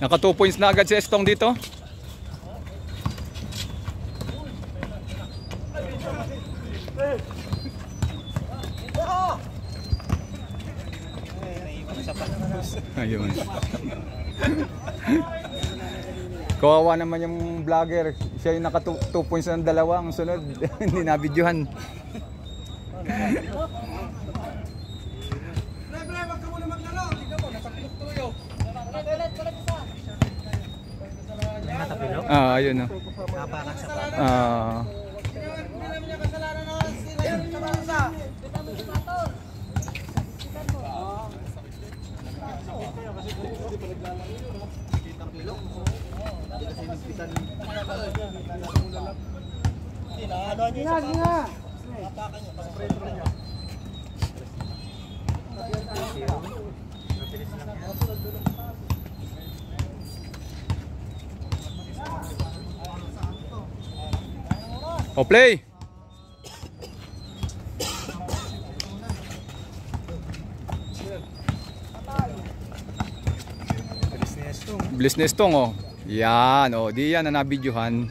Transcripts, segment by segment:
Naka 2 points na agad si Estong dito. Ayun. Kawawa naman yung vlogger. Siya yung naka 2 points ng dalawa. Ang sunod, hindi nabidyohan. Ayun o. O play. Bilis na Estong oh. Yan oh, di yan na nabidyohan.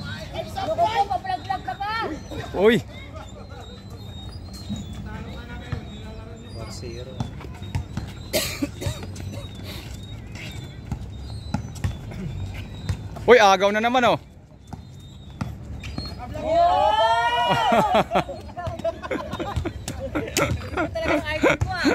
Uy. Uy, agaw na naman oh. Talagang idol ko ah.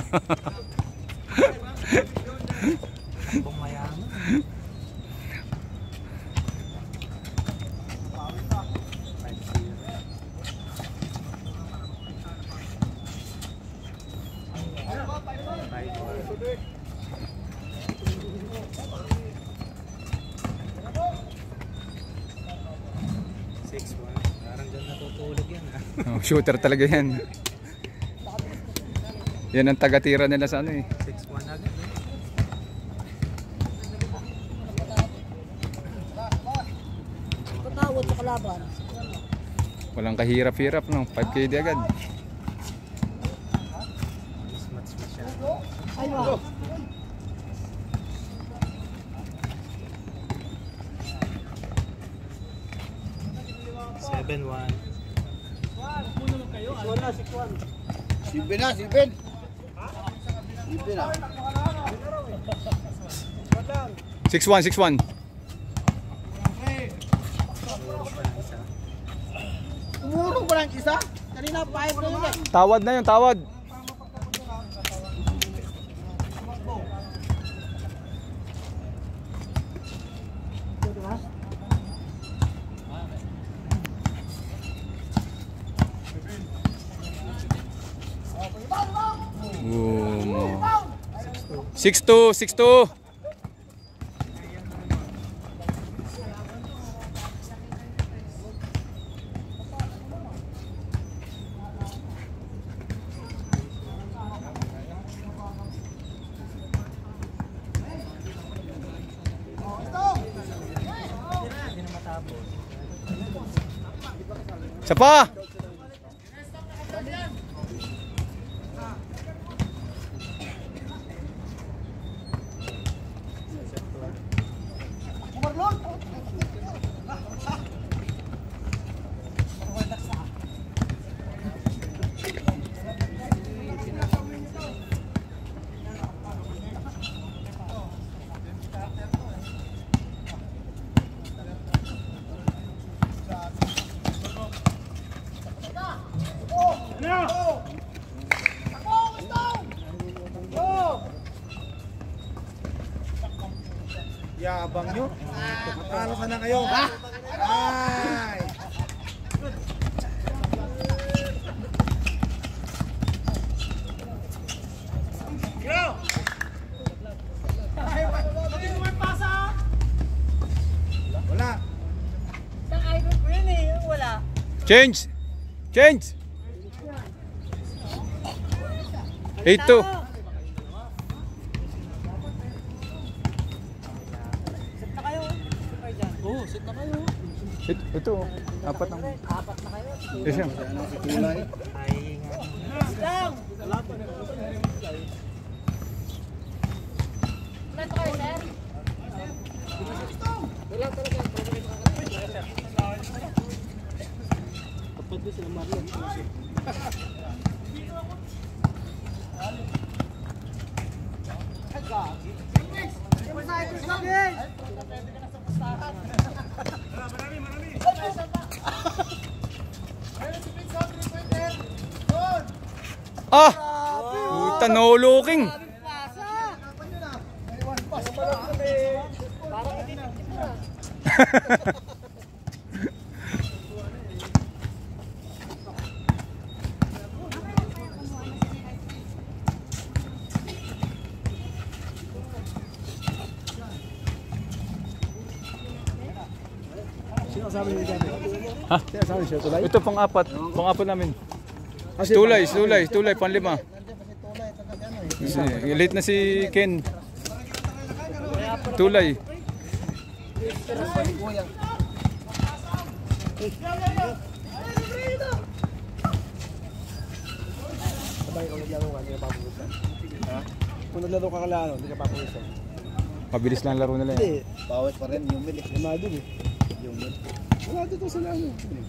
Shooter talaga yan. Yan ang taga-tira nila sa ano eh. 6-1 agad. Patawad sa kalaban. Walang kahirap-hirap no. 5K di agad. Match siya. Ayun. 7-1. Sibin na, sibin. Sibin na. 6-1, 6-1. Umurong pa lang isa. Kanina 5 na yun eh. Tawad na yun, tawad. Boom. 6-2, 6-2. Isa pa. Yabang nyo. Matalo ka na kayo. Ay! Wala. Isang idol ko yun eh. Wala. Change. Change. 8-2. Oo, sit na kayo. Ito, apat na. Apat na kayo. Isa. Ay nga. Lang! Ilan kayo, sir? Wala talaga. Kapag doon sila Marlon. Ah! Puta, no looking. Sino kasama niyo dyan? Ha? Sino kasama niyo? Tulay? Ito pang-apat. Pang-apat namin. Tulay, panlima. Late na si Ken. Tulay. Sabay kung naglaro ka, hindi ka papawisan. Ha? Kung naglaro ka kalano, hindi ka papawisan. Mabilis lang laro nila. Hindi. Pawis pa rin, yung milik. Yung madul eh. Yung milik. Wala dito sa lano.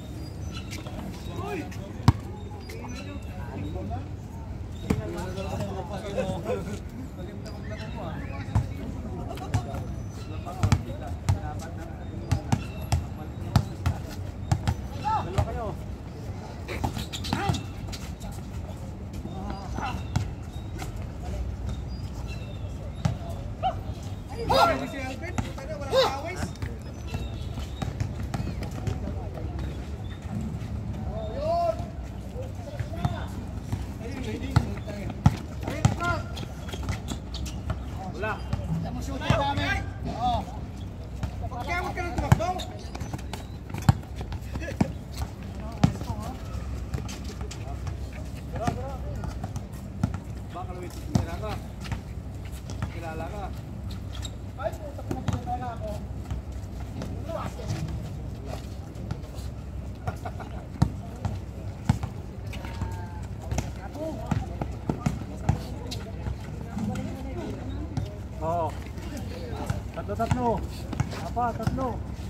Oo. Tatlo. Apa, tatlo.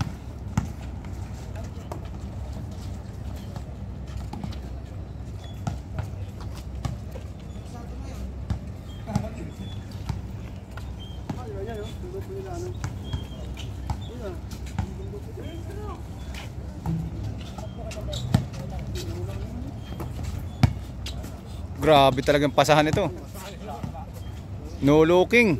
Grabe talagang pasahan ito. No looking.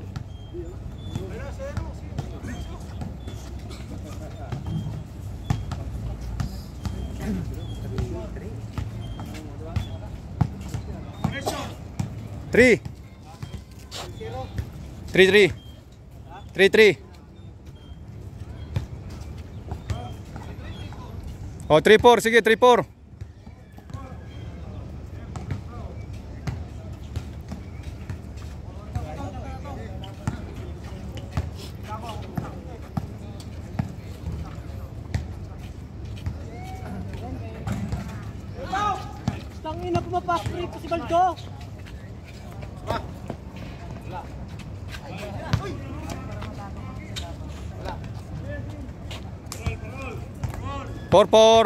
Three. 3-3. Oh, 3-4. Sige, 3-4. Tangina, pumapasok ko si Baldo. Por.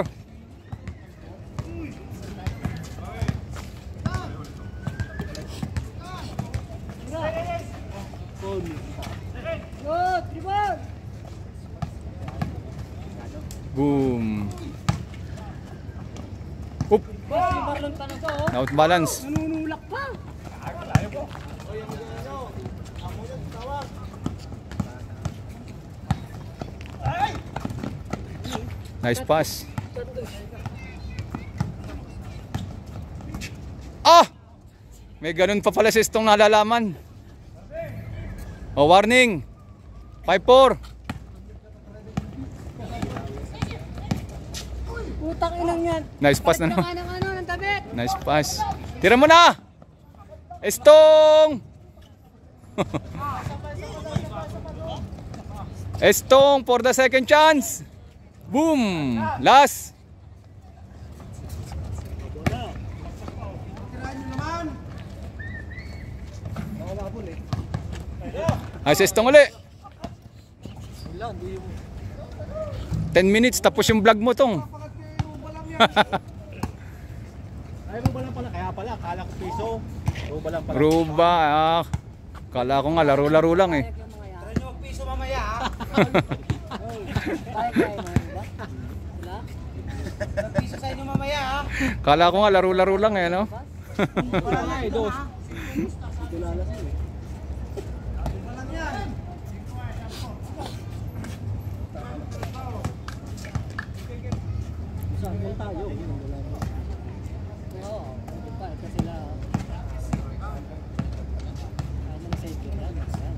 Boom. Oop. Marlon pa na to. Out balance. Nanunulak pa. Nice pass. Ah! May ganun pa pala si Stong nalalaman. Oh, warning. 5-4. Putang inang yan. Nice pass na naman. Ng tabit. Nice pass. Tira mo na. Stong. Stong for the second chance. Boom. Last. Ay, si Stong uli. Wala, hindi yung 10 minutes tapos yung vlog mo tong. Ay, ruba lang pala. Kaya pala, kala ko piso. Ruba lang pala. Ruba, kala ko nga laro-laro lang eh. Try nyo piso mamaya ha. Kaya mo ba? Wala? Piso sa inyo mamaya ha. Kala ko nga laro-laro lang eh, no? Wala nga eh, dos. Saan mo tayo? Oo, pa ito sila. Ano na sa ito yan?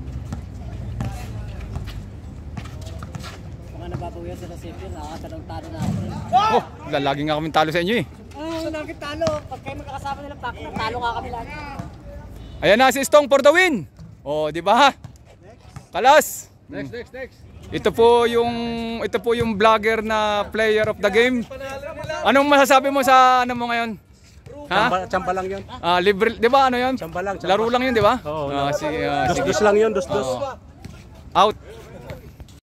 Mga nababawian sila sa ito, nakakatanong-talo na ako. Oh, lagi nga kami talo sa inyo eh. Lagi talo. Pag kayo magkakasama nila, talo nga kami lagi. Ayan na si Stong for the win. Oh, di ba? Kalas. Next. Ito po yung vlogger na player of the game. Anong masasabi mo sa ano mo ngayon? Ha? Tsamba lang yun. Libre, 'di ba? Ano 'yon? Tsamba lang. Laro lang 'yun, 'di ba? Oo. Sige. Dos lang yun, dos. Out.